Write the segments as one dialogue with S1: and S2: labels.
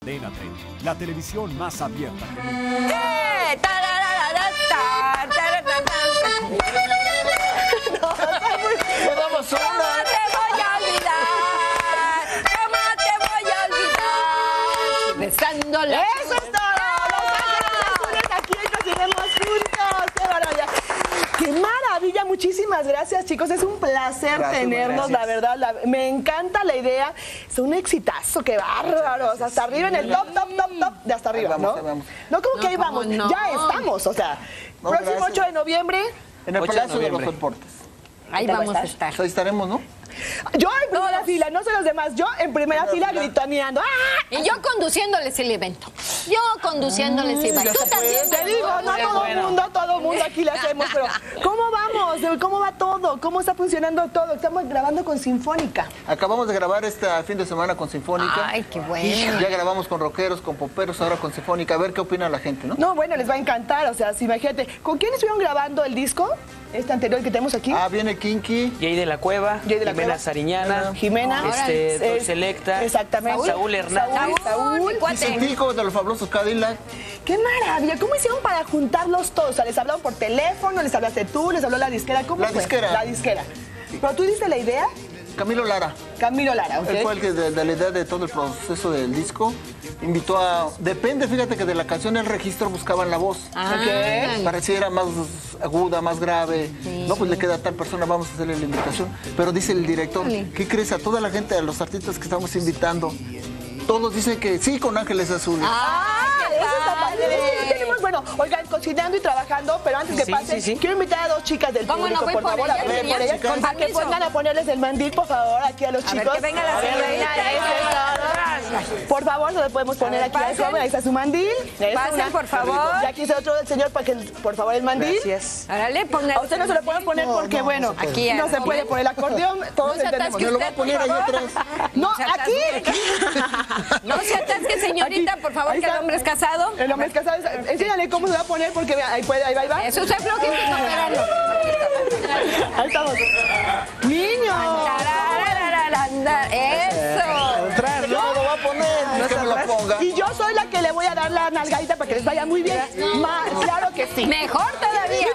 S1: Cadena 30, la televisión más abierta.
S2: ¡Podamos una!
S3: ¿Cómo te voy a olvidar? ¿Cómo te voy a olvidar? Besándola.
S4: ¡Eso es todo! Los Ángeles Azules, aquí cocinemos juntos. ¡Qué maravilla! ¡Qué maravilla! Muchísimas gracias, chicos. Es un placer tenerlos, la verdad. Me encanta la idea. Es un exitazo, qué bárbaros. Hasta arriba en el top de hasta arriba, ¿no? No, como que ahí vamos. Ya estamos, o sea. Próximo 8 de noviembre.
S2: En el Palacio de los Deportes.
S3: Ahí vamos a estar.
S2: Ahí estaremos, ¿no?
S4: Yo en primera fila, no sé los demás. Yo en primera fila gritoneando. ¡Ah!
S3: Y yo conduciéndoles el evento. Yo conduciéndoles el evento. Tú también.
S4: Te digo, no todo mundo aquí le hacemos, pero ¿cómo vamos? ¿Cómo va todo? ¿Cómo está funcionando todo? Estamos grabando con Sinfónica.
S2: Acabamos de grabar este fin de semana con Sinfónica.
S3: Ay, qué bueno.
S2: Ya grabamos con rockeros, con poperos, ahora con Sinfónica. A ver qué opina la gente, ¿no?
S4: No, bueno, les va a encantar. O sea, si imagínate, ¿con quién estuvieron grabando el disco? Este anterior que tenemos aquí.
S2: Ah, viene Kinky.
S5: Jay de la Cueva,
S4: Jimena
S5: Sariñana,
S4: Jimena.
S5: Doy Selecta,
S4: Exactamente.
S5: Saúl Hernández.
S4: Saúl.
S2: Vicentico de los fabulosos Cadillac.
S4: ¡Qué maravilla! ¿Cómo hicieron para juntarlos todos? O sea, ¿les hablaron por teléfono? ¿Les hablaste tú? ¿Les habló la disquera? ¿Cómo
S2: La
S4: fue?
S2: disquera.
S4: La disquera. ¿Pero tú diste la idea?
S2: Camilo Lara.
S4: Camilo Lara, ¿ok?
S2: Él fue el que de la idea de todo el proceso del disco. Invitó a... Depende, fíjate que de la canción el registro buscaban la voz.
S4: Ok.
S2: Pareciera más aguda, más grave. No, pues le queda a tal persona, vamos a hacerle la invitación. Pero dice el director, ¿qué crees? A toda la gente, a los artistas que estamos invitando, todos dicen que sí con Ángeles Azules.
S4: Eso está padre. Tenemos, bueno, oigan, cocinando y trabajando, pero antes que pase, quiero invitar a dos chicas del
S3: ¿Cómo no?
S4: público,
S3: Voy
S4: por
S3: por
S4: favor,
S3: ellas,
S4: a ver, por ellas,
S3: con
S4: a que
S3: permiso.
S4: pongan a ponerles el mandil, por favor, aquí a los chicos.
S3: A ver, que venga la señorita.
S4: Por favor, se lo podemos poner aquí al joven. Ahí está su mandil.
S3: Pasen, por favor.
S4: Y aquí está otro del señor para que, por favor, el mandil.
S5: Gracias.
S3: Órale, ponga.
S4: A usted no se lo pueden poner porque, bueno,
S3: Aquí,
S4: no se puede por el acordeón. Todos
S3: No se
S4: entendemos.
S3: atasque
S2: Me lo va a
S3: usted,
S2: poner
S3: por
S2: ahí
S3: favor.
S2: atrás.
S4: No,
S3: se
S4: aquí.
S3: No se atasque, señorita,
S4: Aquí.
S3: por favor,
S4: Ahí
S3: que el
S4: está.
S3: hombre es casado.
S4: El hombre es casado. Enséñale cómo se va a poner porque vea, ahí puede, ahí va, ahí va.
S3: Eso es flojito, espéralo.
S4: Ahí estamos. Niños.
S3: Eso.
S2: Yo me lo voy a poner, no que me lo ponga.
S4: Y yo soy la que le voy a dar la nalgadita para que les vaya muy bien. Claro que sí.
S3: Mejor todavía.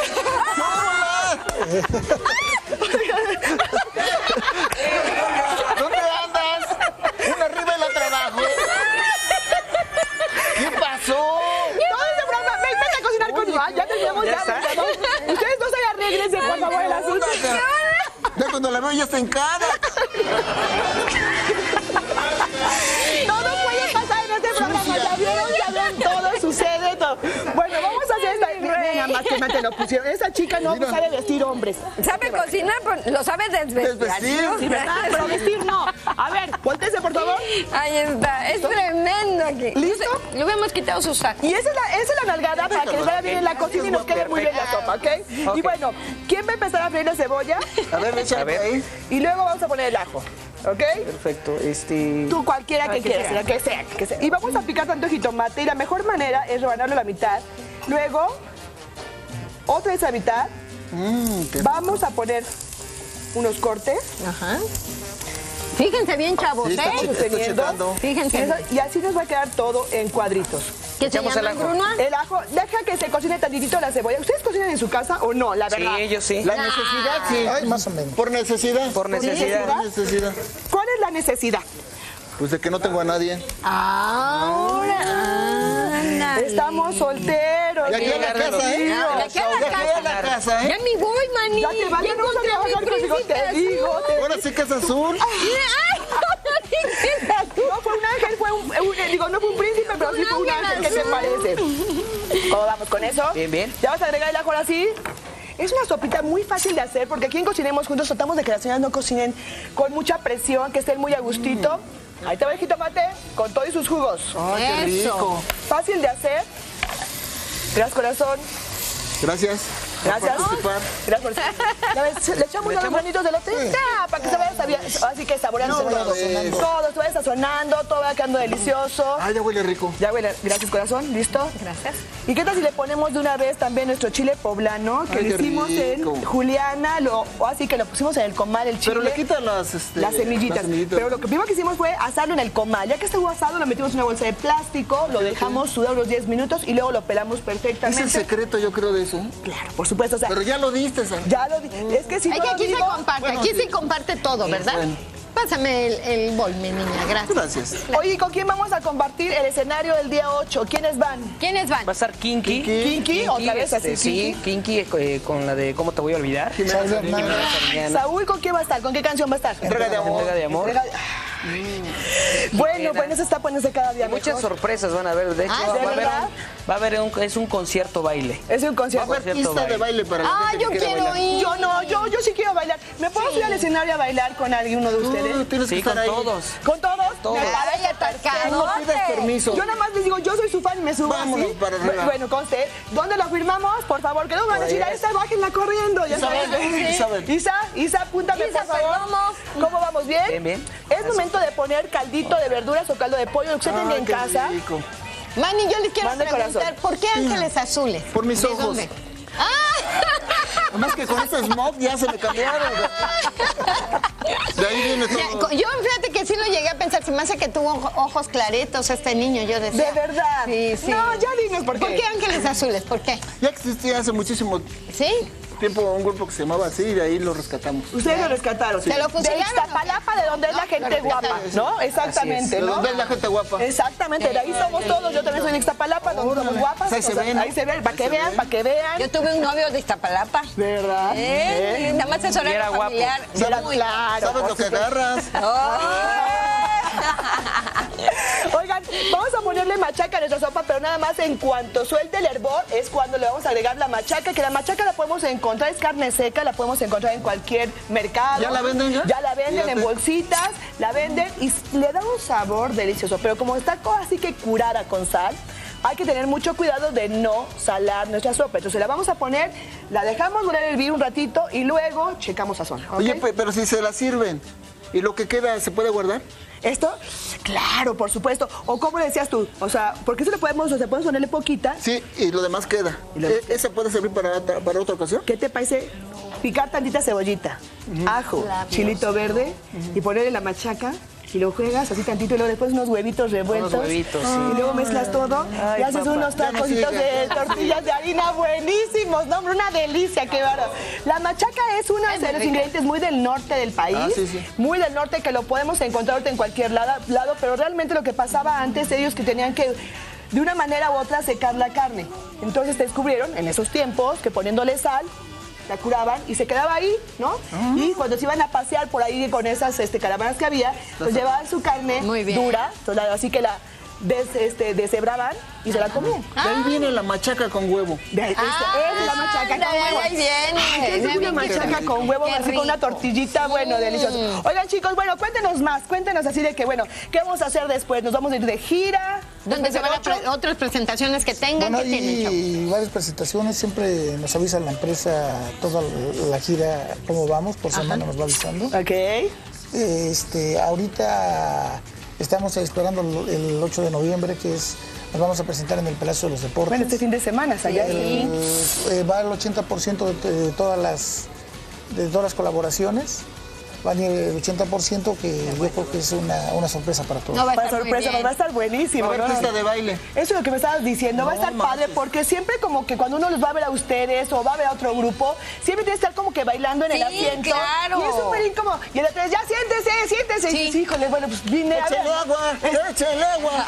S2: ¿Dónde andas? Una arriba y la otra abajo. ¿Qué pasó?
S4: Todo ese programa, vete a cocinar conmigo. Ya tenemos, ya. Ustedes dos ahí arréglense, por favor, el asunto.
S2: Ya cuando la veo ya está hincada.
S4: Todo puede pasar en este programa. Ya vieron, todo sucede, todo. Bueno, vamos a hacer esta. Venga, más que me te lo pusieron. Esa chica no sabe vestir hombres.
S3: ¿Sabe cocinar? Lo sabe desvestir.
S2: Desvestir.
S4: Sí, ¿verdad? Pero vestir no. A ver, voltese, por favor.
S3: Ahí está. Es tremendo aquí.
S4: ¿Listo?
S3: Le hubiéramos quitado sus sacos.
S4: Y esa es la nalgada para que les vaya bien en la cocina y nos quede muy bien la sopa, ¿ok? Y bueno, ¿quién va a empezar a freír la cebolla?
S2: A ver, échale ahí.
S4: Y luego vamos a poner el ajo, ¿ok?
S5: Perfecto.
S4: Tú cualquiera que quieras, la que sea. Y vamos a picar tanto jitomate y la mejor manera es rebanarlo a la mitad. Luego, otra vez a la mitad. Vamos a poner unos cortes.
S3: Ajá. Fíjense bien, chavos,
S2: Sí, está
S4: teniendo.
S2: checando.
S3: Fíjense.
S4: Y así nos va a quedar todo en cuadritos.
S3: ¿Qué se llama, Bruno?
S4: El ajo, deja que se cocine tantitito la cebolla. ¿Ustedes cocinan en su casa o no? La verdad.
S5: Sí, yo sí.
S2: La necesidad, sí.
S6: Ay, más o menos.
S2: Por necesidad.
S5: Por necesidad.
S2: Por necesidad.
S4: ¿Cuál es la necesidad?
S2: Pues de que no tengo a nadie.
S3: Ahora, ándale.
S4: Estamos solteros.
S2: De aquí a la casa, ¿eh?
S3: De aquí a la
S2: De aquí a la casa,
S3: Ya
S2: ¿eh?
S3: me voy, maní.
S4: Ya te vas, ya no vas a trabajar conmigo, te digo.
S2: Ahora sí que es azul.
S4: No fue un ángel, fue no fue un príncipe, pero sí fue un ángel. ¿Qué te parece? ¿Cómo vamos con eso?
S5: Bien, bien.
S4: Ya vas a agregar el ajo ahora sí. Es una sopita muy fácil de hacer porque aquí en Cocinemos Juntos tratamos de que las señoras no cocinen con mucha presión, que estén muy a gustito. Ahí te va el jitomate con todos sus jugos.
S2: Ay, qué rico.
S4: Fácil de hacer. Gracias, corazón.
S2: Gracias.
S4: Gracias.
S2: Por participar.
S4: Gracias por ¿Le echamos unos granitos de lote? Ya, para para que se vaya así que saboreando todo. Todo se vaya sazonando, todo va quedando delicioso.
S2: Ay, ya huele rico.
S4: Ya huele, gracias corazón, ¿listo?
S3: Gracias.
S4: ¿Y qué tal si le ponemos de una vez también nuestro chile poblano que
S2: Ay,
S4: le
S2: qué
S4: hicimos
S2: rico.
S4: en Juliana, o así que lo pusimos en el comal el chile?
S2: Pero le quitan las
S4: semillitas. Pero lo que primero que hicimos fue asarlo en el comal. Ya que estuvo asado, lo metimos en una bolsa de plástico, lo dejamos sudar unos 10 minutos y luego lo pelamos perfectamente.
S2: Es el secreto, yo creo, de eso. ¿Eh?
S4: Claro, por supuesto. O sea,
S2: Pero ya lo diste, Sara.
S4: ya lo di. Es que si
S3: Ay,
S4: no
S3: que
S4: lo
S3: aquí se
S4: digo,
S3: comparte,
S2: bueno,
S3: aquí
S2: sí.
S3: se comparte todo, ¿verdad?
S2: Bueno.
S3: Pásame el bol, mi niña, gracias.
S2: Gracias.
S4: Oye, ¿y con quién vamos a compartir el escenario del día 8? ¿Quiénes van?
S3: ¿Quiénes van?
S5: Va a estar Kinky.
S4: Kinky, otra vez así,
S5: Sí, Kinky con la de ¿Cómo te voy a olvidar?
S2: Jimena
S5: Sariñana.
S4: Saúl, ¿con quién va a estar? ¿Con qué canción va a estar?
S2: Entrega de amor.
S5: Entrega de amor.
S4: Entrega de- Bueno, pues eso está poniéndose cada día
S5: Muchas
S4: mejor.
S5: sorpresas van a haber. De hecho,
S3: Ah, ¿de
S4: verdad?
S5: es un concierto baile.
S4: Es un
S2: Va a
S4: concierto.
S2: haber pista de baile para la
S3: Ah,
S2: gente
S3: yo
S2: que quiera
S3: quiero
S2: bailar.
S3: ir.
S4: Yo no, yo sí quiero bailar. ¿Me puedo subir al escenario a bailar con alguno de ustedes?
S2: Tú tienes que
S5: Sí,
S2: estar
S5: con
S2: ahí.
S5: todos.
S4: ¿Con todos?
S5: Todos.
S4: Me parece
S3: Ay,
S4: perfecto.
S2: No pidas permiso.
S4: Yo nada más les digo, yo soy su fan y me subo
S2: Vámonos
S4: así.
S2: para arriba.
S4: Bueno, conste. ¿Dónde lo firmamos? Por favor, que no van a decir, a esta bájenla corriendo. Ya
S2: Isabel,
S4: saben.
S2: Isabel.
S4: Isa, apúntame,
S3: Isa,
S4: por favor.
S3: perdamos.
S4: ¿Cómo vamos? ¿Bien?
S5: Bien, bien.
S4: Es momento de poner caldito de verduras o caldo de pollo, lo que usted tenga en
S2: Qué
S4: casa.
S2: rico.
S3: Manny, yo le quiero
S4: Mande
S3: preguntar,
S4: corazón.
S3: ¿por qué ángeles azules?
S2: Por mis
S3: ¿De
S2: ojos.
S3: dónde? ¡Ah!
S2: Además que con este smog ya se me cambiaron. De ahí viene todo.
S3: Yo fíjate que sí lo llegué a pensar, se me hace que tuvo ojos claritos este niño, yo decía.
S4: ¿De verdad?
S3: Sí, sí.
S4: No, ya dinos por qué.
S3: ¿Por qué ángeles azules? ¿Por qué?
S2: Ya existía hace muchísimo
S3: ¿Sí?
S2: tiempo un grupo que se llamaba así y de ahí lo rescatamos.
S4: Ustedes lo rescataron.
S3: ¿Te lo
S4: De
S3: fusilaron
S4: Iztapalapa, de donde es la gente guapa, ¿no? Exactamente,
S2: ¿De
S4: ¿no?
S2: dónde es la gente guapa?
S4: Exactamente, de ahí somos todos. Yo también soy de Iztapalapa, donde somos
S2: Órale.
S4: guapas.
S2: Ahí se ve, ¿no?
S4: Ahí se ven, para que
S2: Ahí se
S4: vean,
S2: ve.
S4: para que vean.
S3: Yo tuve un novio de Iztapalapa.
S4: ¿De verdad?
S3: Nada más es
S5: Y
S3: horario
S5: era guapo.
S3: familiar.
S4: Era
S3: Muy-
S4: claro.
S2: ¿Sabes lo que agarras?
S4: Oigan, vamos a ponerle machaca a nuestra sopa, pero nada más en cuanto suelte el hervor es cuando le vamos a agregar la machaca, que la machaca la podemos encontrar, es carne seca, la podemos encontrar en cualquier mercado.
S2: ¿Ya la venden ya?
S4: Ya la venden
S2: Fíjate.
S4: en bolsitas, la venden y le da un sabor delicioso, pero como está así que curada con sal, hay que tener mucho cuidado de no salar nuestra sopa. Entonces la vamos a poner, la dejamos volver a hervir un ratito y luego checamos sazón. ¿ok?
S2: Oye, pero si se la sirven y lo que queda, ¿se puede guardar?
S4: ¿Esto? Claro, por supuesto. O como le decías tú, o sea, porque eso le podemos ponerle poquita.
S2: Sí, y lo demás queda. ¿Esa puede servir para otra ocasión?
S4: ¿Qué te parece? Picar tantita cebollita, ajo, chilito verde y ponerle la machaca y lo juegas así tantito y luego después unos huevitos revueltos.
S5: Unos huevitos, sí.
S4: Y luego mezclas todo y haces
S2: papá,
S4: unos
S2: ya no
S4: tacositos
S2: sigue.
S4: de tortillas de harina buenísimos, ¿no? Hombre, una delicia, qué bárbaro. La machaca es uno de los ingredientes muy del norte del país,
S2: sí.
S4: muy del norte que lo podemos encontrar ahorita en cualquier lado, pero realmente lo que pasaba antes, ellos que tenían que de una manera u otra secar la carne. Entonces descubrieron en esos tiempos que poniéndole sal, la curaban y se quedaba ahí, ¿no? Y cuando se iban a pasear por ahí con esas caravanas que había, pues llevaban su carne
S3: Muy bien.
S4: dura, así que la deshebraban y se la comían.
S2: De ahí viene la machaca con huevo.
S4: De ahí, es la machaca con huevo.
S3: Ahí viene.
S4: Ay, es una machaca con huevo,
S3: Qué
S4: así con una
S3: rico.
S4: tortillita, bueno, delicioso. Oigan, chicos, bueno, cuéntenos más, cuéntenos así de que, bueno, ¿qué vamos a hacer después? ¿Nos vamos a ir de gira?
S3: ¿Dónde se van a
S4: ¿Ocho?
S3: otras presentaciones que tengan?
S6: Bueno,
S3: ¿Qué tienen, Chavo?
S6: hay varias presentaciones, siempre nos avisa la empresa toda la gira, cómo vamos, por semana nos va avisando.
S4: Ok.
S6: Ahorita estamos esperando el 8 de noviembre, que es, nos vamos a presentar en el Palacio de los Deportes.
S4: Bueno, este fin de semana, allá.
S6: Va el 80% de todas las colaboraciones. Va a ir el 80%, que yo creo que es una sorpresa para todos.
S3: No, va a
S4: Para
S3: estar muy
S4: sorpresa,
S3: bien.
S4: va a estar buenísimo.
S2: Va a haber
S4: ¿no?
S2: pista de baile.
S4: Eso es lo que me estabas diciendo, va a estar padre porque siempre como que cuando uno los va a ver a ustedes o va a ver a otro grupo, siempre tiene que estar como que bailando en el
S3: Sí,
S4: asiento.
S3: claro.
S4: Y es súper incómodo. Y el otro ya siéntese.
S3: Sí.
S4: Y dices, híjole, bueno, pues vine a ver.
S2: ¡Échale agua! ¡Échale agua!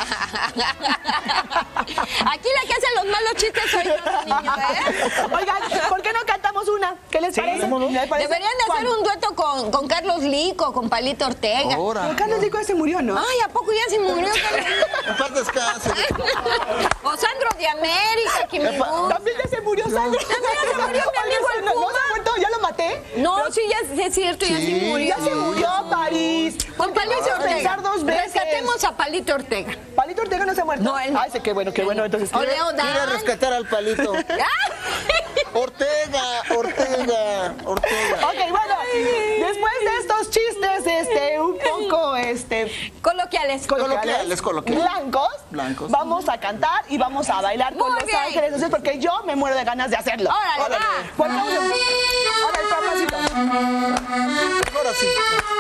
S3: Aquí la que hacen los malos chistes soy yo, niño, ¿eh?
S4: Oigan, ¿por qué no cantamos una? ¿Qué les parece? ¿Les parece?
S3: Deberían de hacer
S4: ¿Cuál?
S3: un dueto con Carlos Lico, con Palito Ortega.
S2: Ahora.
S4: Pero Carlos Lico ya se murió, ¿no?
S3: Ay, ¿a poco ya se murió Carlos Lico?
S2: En paz descanse.
S3: O Sandro de América, que me gusta.
S4: También ya se murió Sandro.
S3: También ya se murió mi amigo el
S4: ¿No
S3: Puma.
S4: se ha muerto? ¿Ya lo maté?
S3: No,
S4: Pero
S3: sí, ya es cierto, ya se murió.
S4: Ya se murió París.
S3: Con Palito Ortega.
S4: Pensar dos veces.
S3: Rescatemos a Palito Ortega.
S4: ¿Palito Ortega no se ha muerto?
S3: No, él no.
S4: Ay, qué bueno, entonces.
S3: O Leo
S2: Quiere
S3: Dan.
S2: rescatar al Palito. Ortega.
S4: Ok, bueno, después de estos chistes, un poco,
S3: Coloquiales.
S2: Coloquiales.
S4: blancos, vamos a cantar y vamos a bailar con
S3: Muy
S4: Los
S3: bien.
S4: Ángeles Azules porque yo me muero de ganas de hacerlo.
S3: Órale, va.
S4: Pongámoslo. Ahora el papacito.
S2: Ahora sí.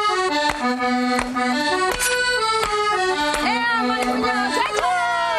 S3: Moni Muñoz, échale.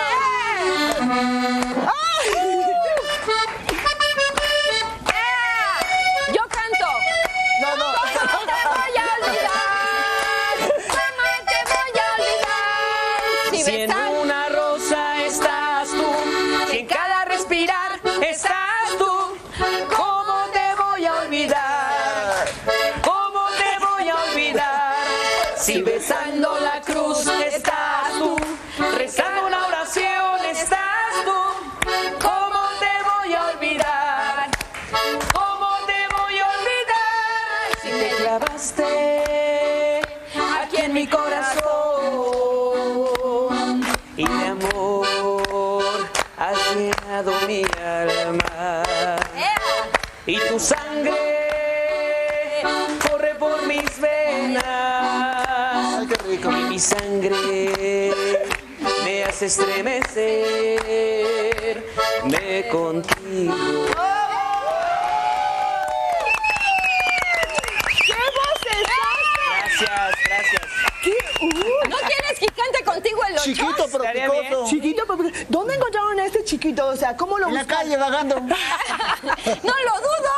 S3: Yo canto.
S2: No.
S3: ¿Cómo te voy a olvidar? ¿Cómo te voy a olvidar? Si
S5: Si en
S3: besas-
S5: una rosa estás tú, si en cada respirar estás tú, ¿cómo te voy a olvidar? ¿Cómo te voy a olvidar? Si besando la cruz estás tú, rezando una oración estás tú, ¿cómo te voy a olvidar? ¿Cómo te voy a olvidar? Si te clavaste aquí en mi corazón y de amor has llenado mi alma y tu sangre corre por mis venas.
S2: Ay, qué rico.
S5: Y mi sangre me hace estremecerme contigo.
S4: ¡Qué voces!
S5: Gracias.
S3: ¿No quieres que cante contigo el ocho?
S2: Chiquito pero
S5: Estaría
S2: picoso.
S4: Chiquito, pero ¿dónde encontraron a este chiquito? O sea, ¿cómo lo
S2: En la
S4: buscaron?
S2: calle vagando.
S3: No lo dudo.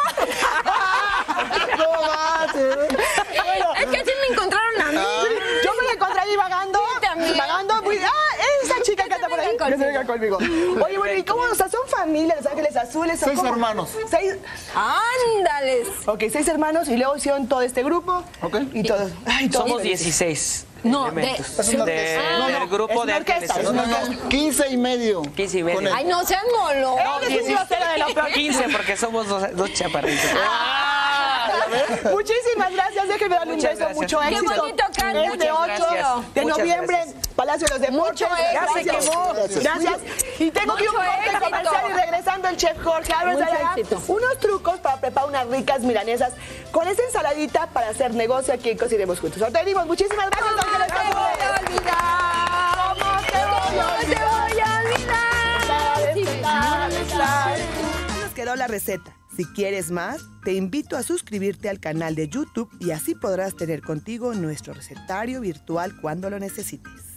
S2: No manches.
S3: Es que sí me encontraron a mí.
S4: Yo me la encontré ahí vagando.
S3: también.
S4: Vagando. Esa chica que anda por ahí. Que se venga conmigo. Oye, bueno, ¿y cómo? O sea, son familia, Los Ángeles Azules. Son
S2: 6
S4: como-
S2: hermanos.
S4: 6.
S3: Ándales.
S4: Ok, 6 hermanos y luego hicieron todo este grupo.
S2: Ok.
S4: Y todos. Ay, todos
S5: Somos
S4: felices.
S5: 16
S3: No,
S5: elementos
S2: Es una orquesta.
S5: del grupo
S4: es
S5: de
S4: una orquesta,
S5: Ángeles
S4: es una
S5: Azules.
S2: 15 y medio.
S5: 15 y medio.
S2: Con el-
S3: Ay, no sean molo.
S4: Eres un grosero de lo peor.
S5: 15 porque somos dos chaparritos.
S4: Muchísimas gracias, déjenme darle un
S5: Muchas
S4: beso,
S5: gracias.
S4: mucho
S3: Qué
S4: éxito.
S3: bonito canta.
S4: Este
S3: Muchas
S4: 8
S5: gracias.
S4: de
S5: Muchas
S4: noviembre,
S5: gracias.
S4: Palacio de los Deportes.
S3: Mucho éxito.
S5: Ya se quemó.
S4: Gracias. Y tengo que ir a un
S3: Mucho
S4: corte
S3: éxito.
S4: comercial y regresando el chef Jorge Álvarez
S3: Mucho
S4: a dar
S3: éxito.
S4: unos trucos para preparar unas ricas milanesas con esa ensaladita para hacer negocio aquí en Cocinemos Juntos. Ahorita venimos. Muchísimas gracias.
S3: ¿Cómo
S4: Ángeles
S3: te voy a
S4: Azules.
S3: olvidar?
S4: ¿Cómo te voy a
S3: ¿Cómo te voy a olvidar? Si besas-
S4: Nos quedó la receta. Si quieres más, te invito a suscribirte al canal de YouTube y así podrás tener contigo nuestro recetario virtual cuando lo necesites.